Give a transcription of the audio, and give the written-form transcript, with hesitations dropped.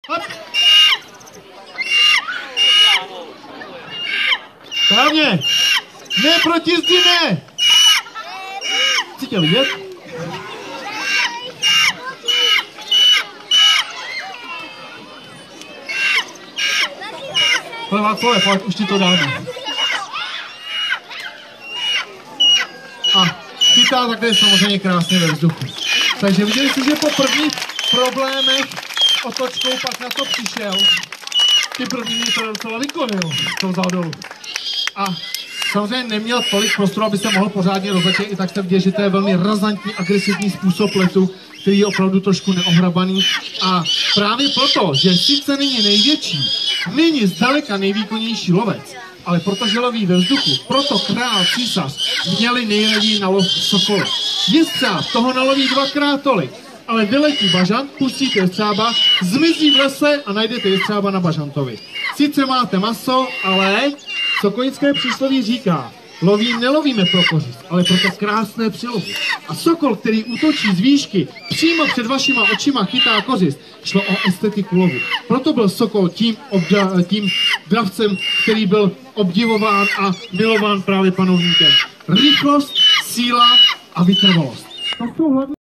Hop. Správně. Ne proti zdi, ne. Chci tě vidět? Ale Václave, pojď, už ti to dáme. A chytá takhle samozřejmě krásně ve vzduchu. Takže viděli jste, že po prvních problémech s otočkou pak na to přišel. Ty první mě to docela vykonil, to vzal dolů. A samozřejmě neměl tolik prostoru, aby se mohl pořádně rozletět, i tak jste viděli, že to je velmi razantní, agresivní způsob letu, který je opravdu trošku neohrabaný. A právě proto, že sice není největší, není zdaleka nejvýkonnější lovec, ale protože loví ve vzduchu, proto král, císař měli nejraději na lov sokola. Jestřáb toho naloví dvakrát tolik, ale vyletí bažant, pustíte jestřába, zmizí v lese a najdete jestřába na bažantovi. Sice máte maso, ale sokolické přísloví říká, nelovíme pro kořist, ale pro to krásné přilovu. A sokol, který útočí z výšky, přímo před vašima očima chytá kořist, šlo o estetiku lovu. Proto byl sokol tím dravcem, který byl obdivován a milován právě panovníkem. Rychlost, síla a vytrvalost.